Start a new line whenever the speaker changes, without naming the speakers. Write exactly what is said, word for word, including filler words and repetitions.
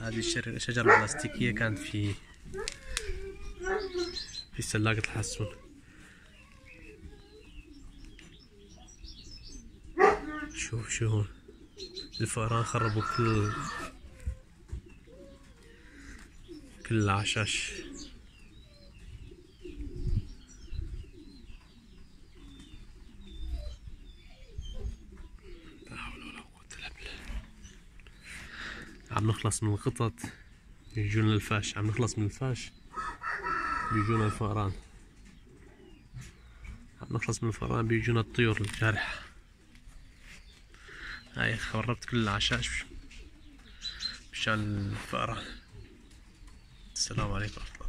هذه الشجرة البلاستيكية كانت في في سلاقة الحسون. شوف شوف الفئران خربوا كل كل العشاش. لا حول ولا قوة الا بالله. عم نخلص من القطط بيجونا الفاش، عم نخلص من الفاش بيجونا الفئران، عم نخلص من الفئران بيجونا الطيور الجارحة. هاي خربت كل العشاش مشان الفئران. السلام عليكم.